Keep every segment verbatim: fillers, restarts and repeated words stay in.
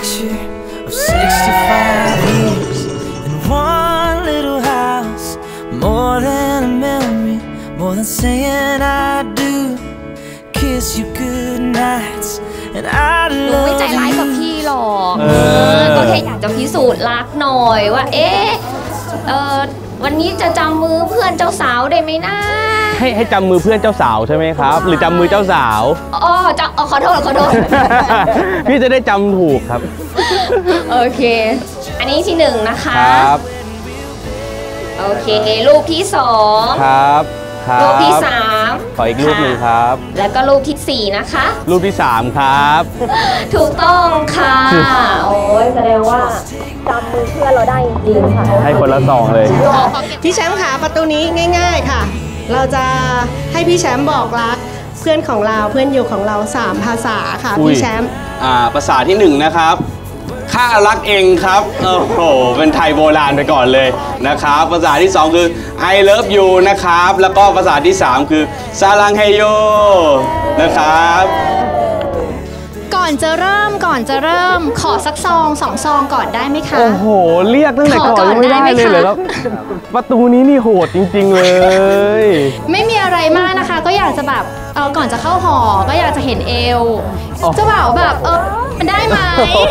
picture of sixty-five years in one little house. More than a memory, more than saying I do. Kiss you good nights and I love you. ไม่ใจร้ายกับพี่หรอกก็แค่อยากจะพิสูจน์รักหน่อยว่าเอ๊ะเออวันนี้จะจำมือเพื่อนเจ้าสาวได้ไหมนะให้ให้จำมือเพื่อนเจ้าสาวใช่ไหมครับหรือจำมือเจ้าสาวอ๋อจะขอโทษขอโทษพี่จะได้จำถูกครับโอเคอันนี้ที่หนึ่งนะคะครับโอเครูปที่สองครับรูปที่สามขออีกรูปหนึ่งครับแล้วก็รูปที่สี่นะคะรูปที่สามครับถูกต้องค่ะโอ้ยแสดงว่าจำมือเพื่อนเราได้จริงๆค่ะให้คนละสองเลยพี่แชมป์ค่ะประตูนี้ง่ายๆค่ะเราจะให้พี่แชมป์บอกรักเพื่อนของเราเพื่อนอยู่ของเราสามภาษาค่ะพี่แชมป์อ่าภาษาที่หนึ่งนะครับข้ารักเองครับโอ้โหเป็นไทยโบราณไปก่อนเลยนะครับภาษาที่สองคือ I love you นะครับแล้วก็ภาษาที่สามคือซาลังเฮโยนะครับก่อนจะเริ่มก่อนจะเริ่มขอสักซองสองซองก่อนได้ไหมคะโอ้โหเรียกตั้งแต่ก่อนไม่ได้เลยเหรอครับประตูนี้นี่โหดจริงๆเลยไม่มีอะไรมากนะคะก็อยากจะแบบเออก่อนจะเข้าหอก็อยากจะเห็นเอวเจ้าบ่าวแบบเออมันได้ไหม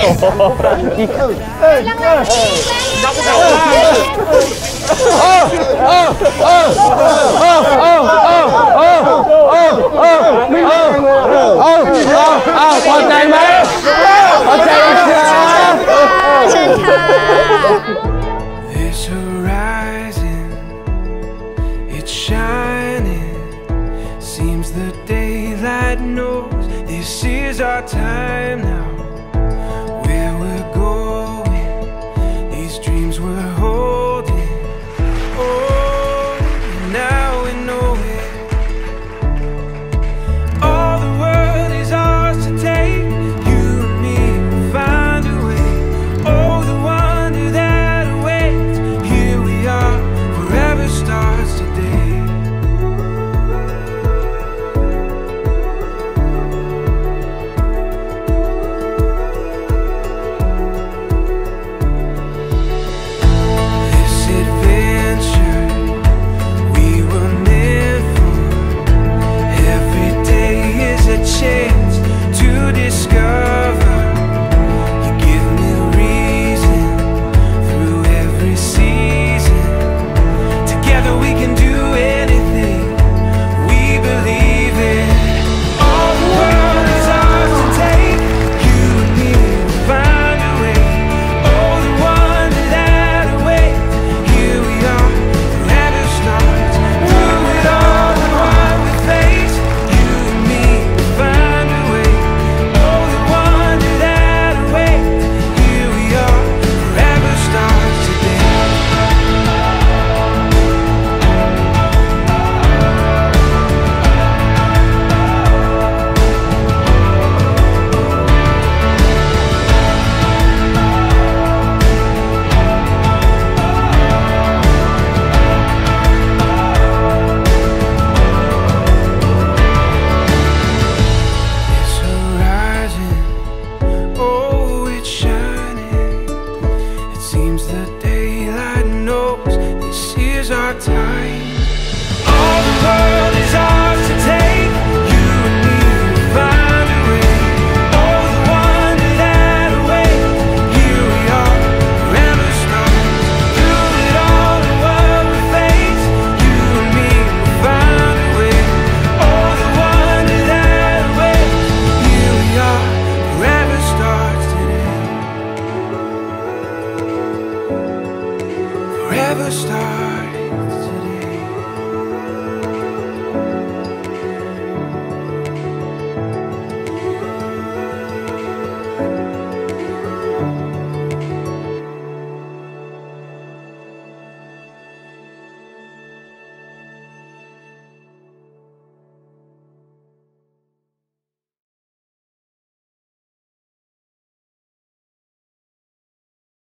พอใจไหมพอใจครับเชิญค่ะ It's horizon, it's shining. Seems the daylight knows this is our time now.